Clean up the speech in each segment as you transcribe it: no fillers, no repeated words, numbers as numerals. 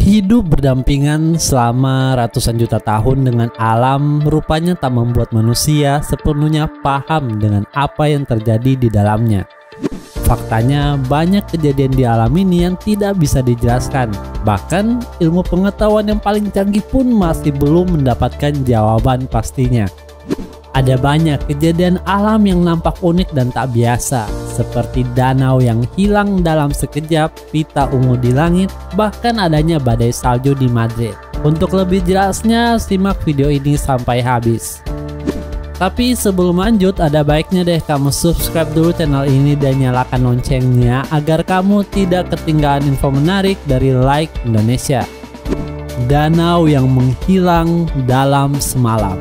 Hidup berdampingan selama ratusan juta tahun dengan alam rupanya tak membuat manusia sepenuhnya paham dengan apa yang terjadi di dalamnya. Faktanya, banyak kejadian di alam ini yang tidak bisa dijelaskan. Bahkan, ilmu pengetahuan yang paling canggih pun masih belum mendapatkan jawaban pastinya. Ada banyak kejadian alam yang nampak unik dan tak biasa, seperti danau yang hilang dalam sekejap, pita ungu di langit, bahkan adanya badai salju di Madrid. Untuk lebih jelasnya, simak video ini sampai habis. Tapi sebelum lanjut, ada baiknya deh kamu subscribe dulu channel ini dan nyalakan loncengnya agar kamu tidak ketinggalan info menarik dari Like Indonesia. Danau yang menghilang dalam semalam.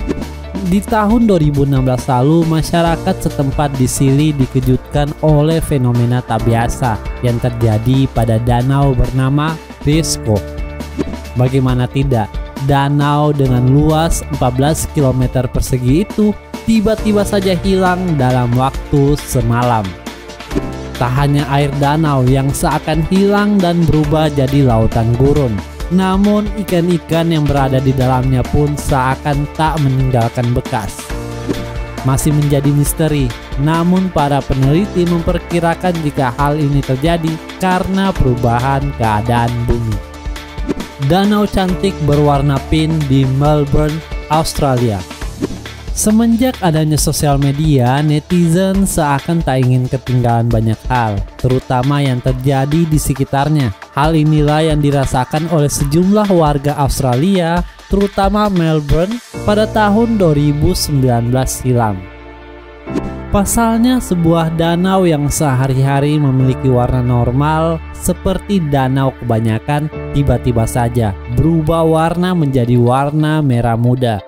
Di tahun 2016 lalu, masyarakat setempat di Chili dikejutkan oleh fenomena tak biasa yang terjadi pada danau bernama Risco. Bagaimana tidak, danau dengan luas 14 km persegi itu tiba-tiba saja hilang dalam waktu semalam. Tak hanya air danau yang seakan hilang dan berubah jadi lautan gurun, namun ikan-ikan yang berada di dalamnya pun seakan tak meninggalkan bekas. Masih menjadi misteri, namun para peneliti memperkirakan jika hal ini terjadi karena perubahan keadaan bumi. Danau cantik berwarna pink di Melbourne, Australia. Semenjak adanya sosial media, netizen seakan tak ingin ketinggalan banyak hal, terutama yang terjadi di sekitarnya. Hal inilah yang dirasakan oleh sejumlah warga Australia, terutama Melbourne, pada tahun 2019 silam. Pasalnya, sebuah danau yang sehari-hari memiliki warna normal seperti danau kebanyakan, tiba-tiba saja berubah warna menjadi warna merah muda.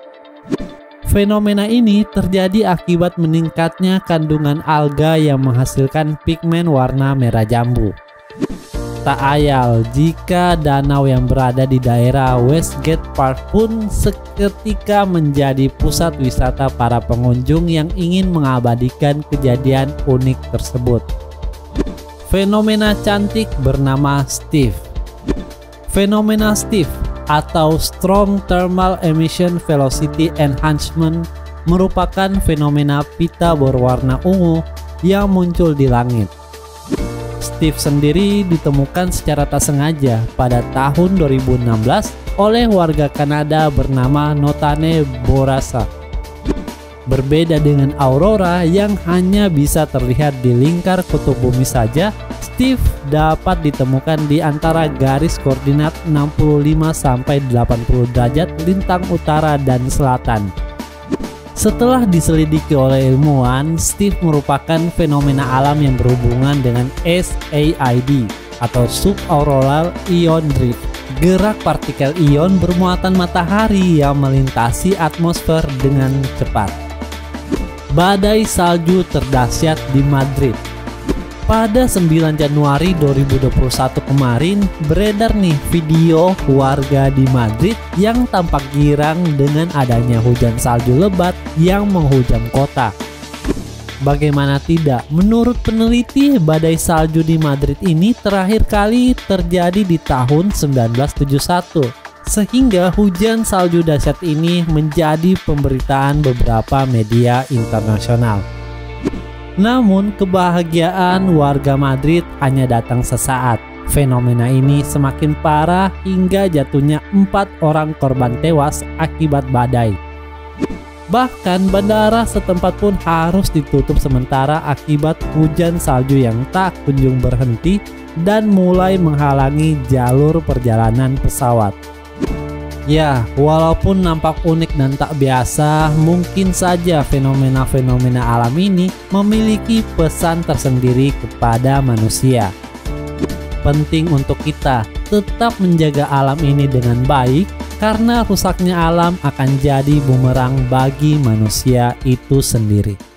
Fenomena ini terjadi akibat meningkatnya kandungan alga yang menghasilkan pigmen warna merah jambu. Tak ayal jika danau yang berada di daerah Westgate Park pun seketika menjadi pusat wisata para pengunjung yang ingin mengabadikan kejadian unik tersebut. Fenomena cantik bernama Steve. Fenomena Steve atau Strong Thermal Emission Velocity Enhancement merupakan fenomena pita berwarna ungu yang muncul di langit. Steve sendiri ditemukan secara tak sengaja pada tahun 2016 oleh warga Kanada bernama Notane Bourassa. Berbeda dengan aurora yang hanya bisa terlihat di lingkar kutub bumi saja, Steve dapat ditemukan di antara garis koordinat 65-80 derajat lintang utara dan selatan. Setelah diselidiki oleh ilmuwan, Steve merupakan fenomena alam yang berhubungan dengan SAID atau Subauroral Ion Drift, gerak partikel ion bermuatan matahari yang melintasi atmosfer dengan cepat. Badai salju terdahsyat di Madrid. Pada 9 Januari 2021 kemarin, beredar nih video warga di Madrid yang tampak girang dengan adanya hujan salju lebat yang menghujam kota. Bagaimana tidak, menurut peneliti, badai salju di Madrid ini terakhir kali terjadi di tahun 1971. Sehingga hujan salju dahsyat ini menjadi pemberitaan beberapa media internasional. Namun kebahagiaan warga Madrid hanya datang sesaat. Fenomena ini semakin parah hingga jatuhnya 4 orang korban tewas akibat badai. Bahkan bandara setempat pun harus ditutup sementara akibat hujan salju yang tak kunjung berhenti dan mulai menghalangi jalur perjalanan pesawat. Ya, walaupun nampak unik dan tak biasa, mungkin saja fenomena-fenomena alam ini memiliki pesan tersendiri kepada manusia. Penting untuk kita tetap menjaga alam ini dengan baik, karena rusaknya alam akan jadi bumerang bagi manusia itu sendiri.